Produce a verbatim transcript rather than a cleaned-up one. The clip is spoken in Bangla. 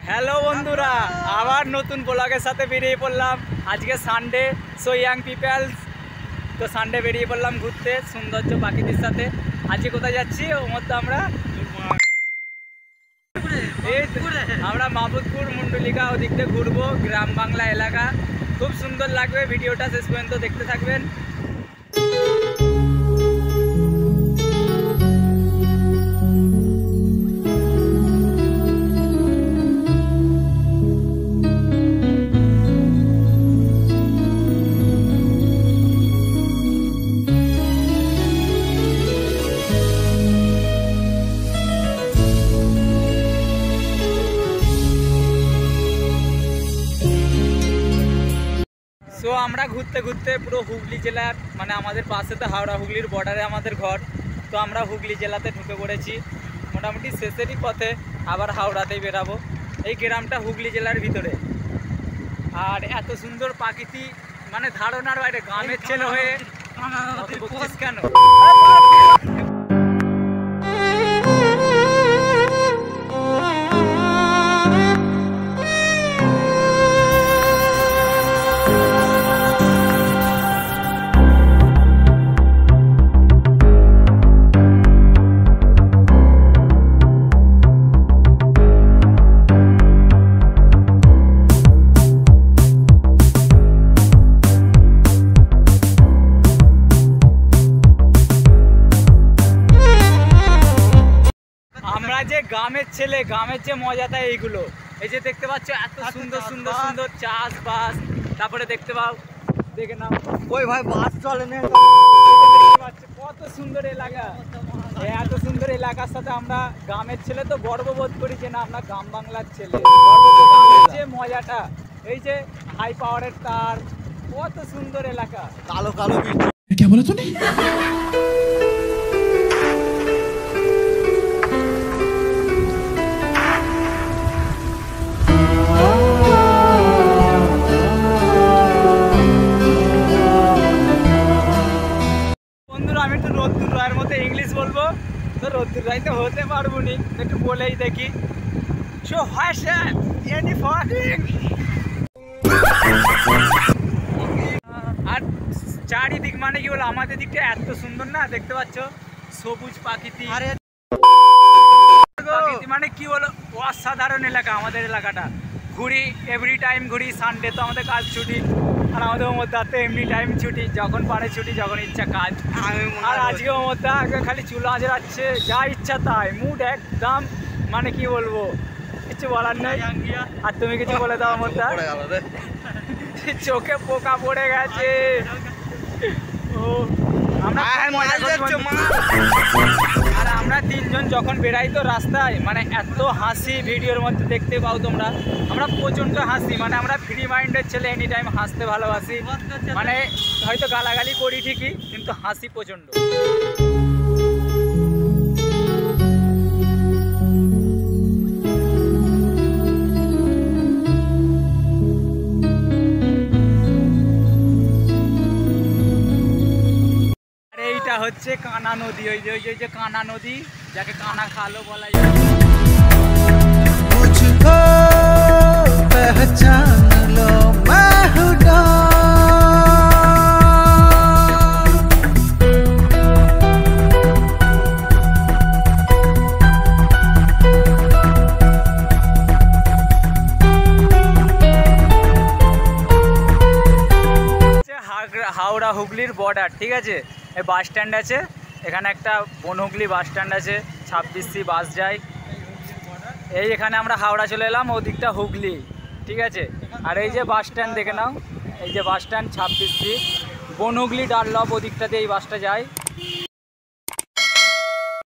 হ্যালো বন্ধুরা, আবার নতুন ব্লগের সাথে বেরিয়ে পড়লাম। আজকে সানডে, সো ইয়াং পিপলস। তো সানডে বেরিয়ে পড়লাম ঘুরতে সৌন্দর্য পাখিদের সাথে। আজকে কোথায় যাচ্ছি ওর মধ্যে আমরা আমরা মাহবুবপুর মুন্ডলিকা ওদিকতে ঘুরবো, গ্রাম বাংলা এলাকা। খুব সুন্দর লাগবে, ভিডিওটা শেষ পর্যন্ত দেখতে থাকবেন। সো আমরা ঘুরতে ঘুরতে পুরো হুগলি জেলার, মানে আমাদের পাশে তো হাওড়া হুগলির বর্ডারে আমাদের ঘর। তো আমরা হুগলি জেলাতে ঢুকে পড়েছি, মোটামুটি শেষেরই পথে আবার হাওড়াতেই বেরাবো। এই গ্রামটা হুগলি জেলার ভিতরে, আর এত সুন্দর প্রাকৃতি, মানে ধারণার বাইরে। গ্রামের ছেলে হয়ে কেন যে গ্রামের ছেলে, গ্রামের যে মজাটা এইগুলো। এই যে দেখতে পাচ্ছ এত সুন্দর সুন্দর সুন্দর চাষবাস, তারপরে দেখতে পাও, দেখে নাও ওই ভাই বাস চলে না, কত সুন্দর এলাকা। এত সুন্দর এলাকার সাথে আমরা গ্রামের ছেলে তো গর্ববোধ করি যে না আমরা গ্রাম বাংলার ছেলে। গর্ববোধ যে মজাটা, এই যে হাই পাওয়ারের তার, কত সুন্দর এলাকা। কালো কালো কে বলে তুমি? আমি একটু রোদ্দুর রায়ের মধ্যে ইংলিশ বলবো, তো রোদ্দুর রায় তো হতে পারবো নি, একটু বলেই দেখি। সো এনি আর চারিদিক, মানে কি বলো, আমাদের দিকটা এত সুন্দর না, দেখতে পাচ্ছ সবুজ প্রাকৃতি, মানে কি বলো অসাধারণ এলাকা আমাদের এলাকাটা। ঘুরি এভরি টাইম ঘুরি, সানডে তো আমাদের কাজ ছুটি, আর আমাদের মধ্যে এমনি টাইম ছুটি, যখন পারে ছুটি, যখন ইচ্ছা কাজ। আর আজকে মধ্যে খালি চুল আজরাচ্ছে, যা ইচ্ছা তাই, মুড একদম, মানে কি বলবো, কিছু বলার নেই। আর তুমি কিছু বলে দাও মধ্যে, চোখে পোকা পড়ে গেছে। ও আমরা আর আমরা তিনজন যখন বেড়াই তো রাস্তায়, মানে এত হাসি ভিডিওর মধ্যে দেখতে পাও তোমরা। আমরা প্রচণ্ড হাসি, মানে আমরা ফ্রি মাইন্ডের ছেলে, এনি টাইম হাসতে ভালোবাসি। মানে হয়তো গালাগালি করি ঠিকই, কিন্তু হাসি প্রচণ্ড। এইটা হচ্ছে কানা নদী, ওই যে ওই যে কানা নদী, যাকে কানা খালও বলা যায়। মুঝকো পহচান লো मैं हूं डॉन। হাওড়া হুগলির বর্ডার, ঠিক আছে। এই বাস স্ট্যান্ড আছে, এখানে একটা বনহুগলি বাস স্ট্যান্ড আছে, ছাব্বিশ সি বাস যায়। এই এখানে আমরা হাওড়া চলে এলাম, ওদিকটা হুগলি, ঠিক আছে। আর এই যে বাস স্ট্যান্ড দেখে নাও, এই যে বাস স্ট্যান্ড ছাব্বিশ সি বনহুগলি ডানলপ, ওদিকটাতে এই বাসটা যায়।